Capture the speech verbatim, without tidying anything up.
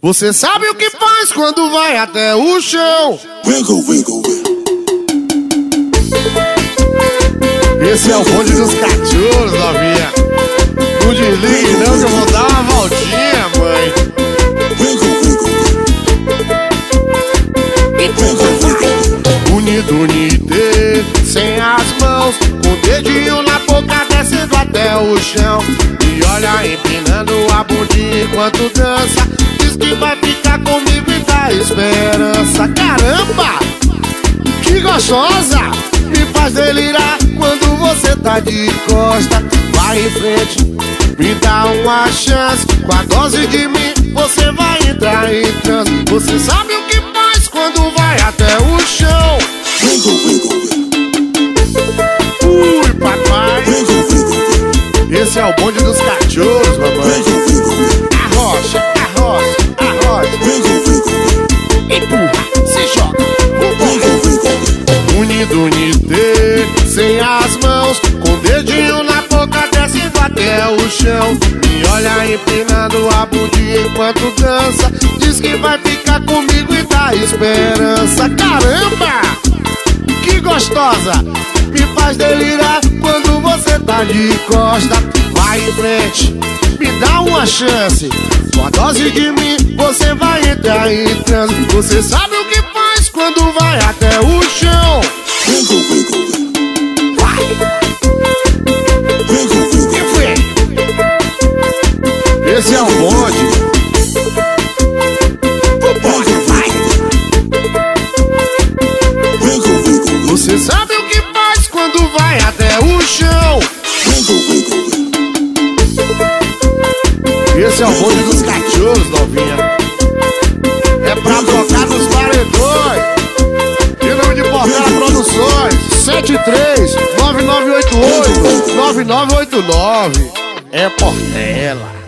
Você sabe o que faz quando vai até o chão. Wiggle, wiggle, wiggle. Esse é o bonde dos cachorros, novinha. Não desligue não que eu vou dar uma voltinha, mãe. Wiggle, wiggle, wiggle. Unido, unite, sem as mãos, com o dedinho na boca descendo até o chão. E olha, empinando a bundinha enquanto dança. Diz que vai ficar comigo e dá esperança. Caramba, que gostosa! Me faz delirar quando você tá de costa. Vai em frente, me dá uma chance. Com a dose de mim, você vai entrar em transe. Você sabe o que faz quando vai até o chão. Wiggle, wiggle, wiggle. Ui, papai. Wiggle, wiggle, wiggle. Esse é o bonde dos cachorros, mamãe. Wiggle, wiggle, wiggle. Arrocha, arrocha, arrocha. Wiggle, wiggle, wiggle. Empurra, se joga, Wiggle, wiggle, wiggle. unido, unite, sem as mãos, com o dedinho na boca descendo até o chão. E olha, empinando a bundinha enquanto dança. Diz que vai ficar comigo e dá esperança. Caramba, que gostosa! Me faz delirar quando você tá de costa. Vai em frente, me dá uma chance. Com a dose de mim, você vai entrar em transe. Você sabe o que faz quando vai até o chão. Wiggle, wiggle, wiggle. Vai! Wiggle, wiggle. Que foi? Esse é o bonde. O bonde vai! Wiggle, wiggle, wiggle. Você sabe o que faz quando vai até o chão. Wiggle, wiggle, wiggle. Esse é o bonde dos cachorros, novinha. É pra trocar nos paredões. Em nome de Portela Produções. Sete três nove nove oito oito nove nove oito nove. É Portela.